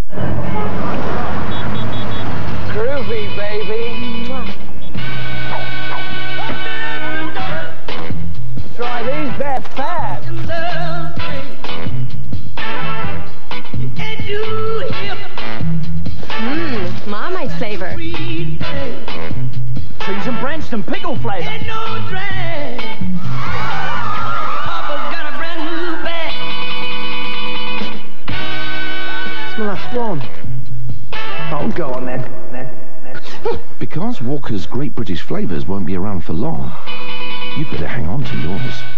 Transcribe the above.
Groovy, baby. Try these, they're fab. Marmite flavor. Cheese and Branston pickle flavor. Smell like swan. Oh, go on then. Because Walker's Great British Flavours won't be around for long, you'd better hang on to yours.